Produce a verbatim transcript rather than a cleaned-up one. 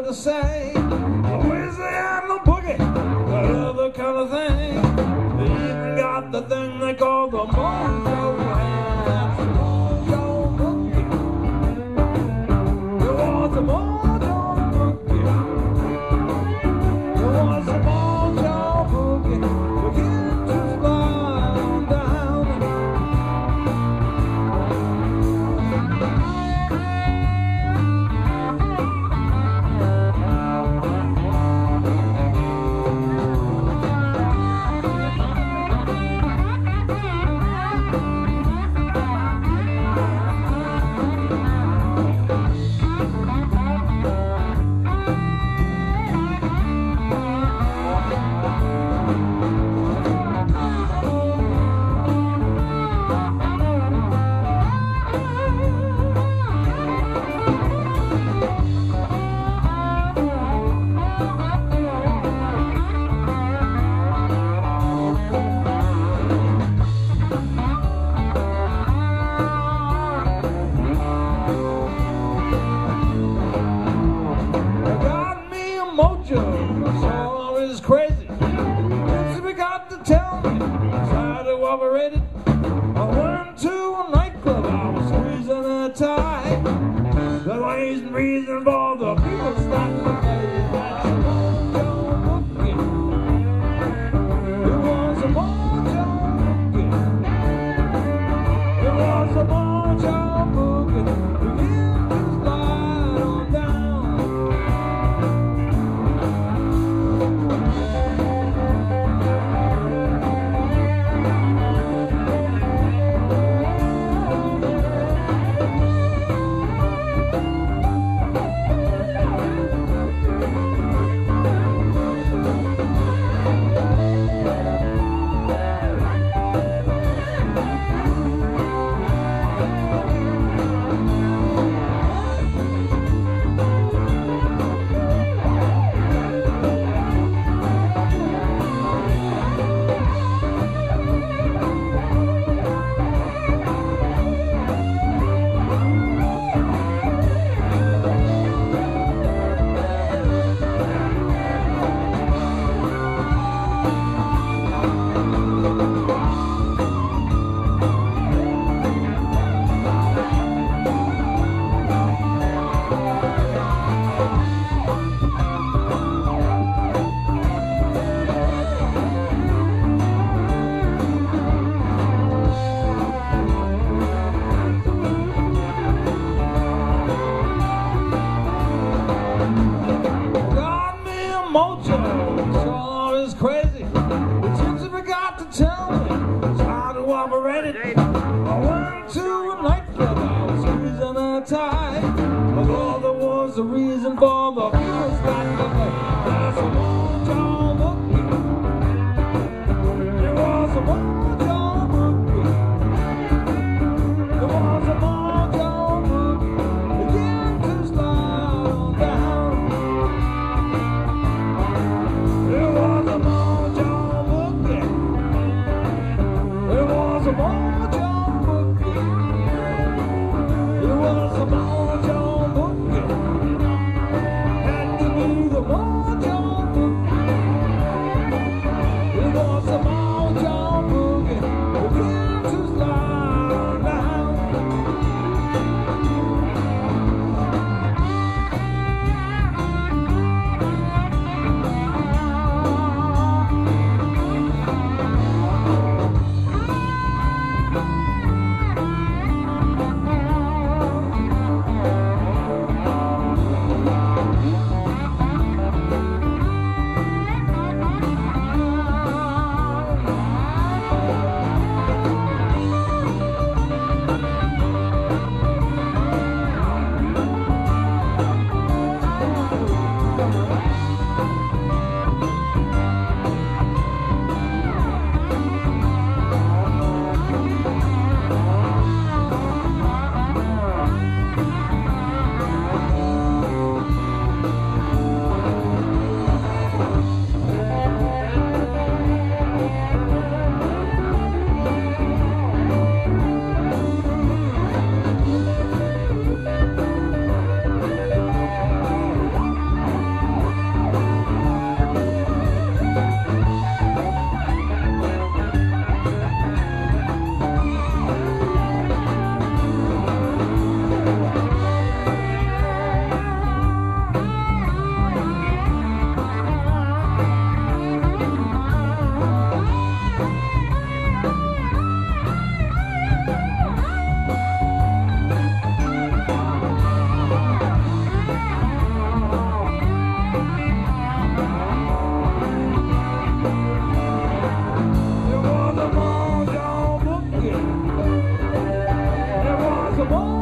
to say. Louisiana boogie, that other kind of thing. They even got the thing they call the Mojo Boogie. That's the Mojo Boogie. It was the Mojo Boogie. It was the Mojo Boogie. Begin to slide on down. Mojo, so is crazy. Since we got to tell me, how to operate it. I went to a nightclub, I was squeezing a tie. The reason, reason for the people starting to play. That's a Mojo Boogie. It was a Mojo Boogie. It was a Mojo Boogie. Begin to slide on down. Mojo, sure is crazy. The chicks forgot to tell me how to operate it. I went to a nightclub, I was squeezing a tie. Although there was a reason for the people starting to play. That's a Mojo Boogie. It was a Mojo Boogie. It was a Mojo Boogie. Begin to slide on down. It was a Mojo Boogie. It was a Mojo Boogie. It was a Mojo Boogie. Had to be the Mojo Boogie. It was a Mojo Boogie. Begin to slide down. Mojo.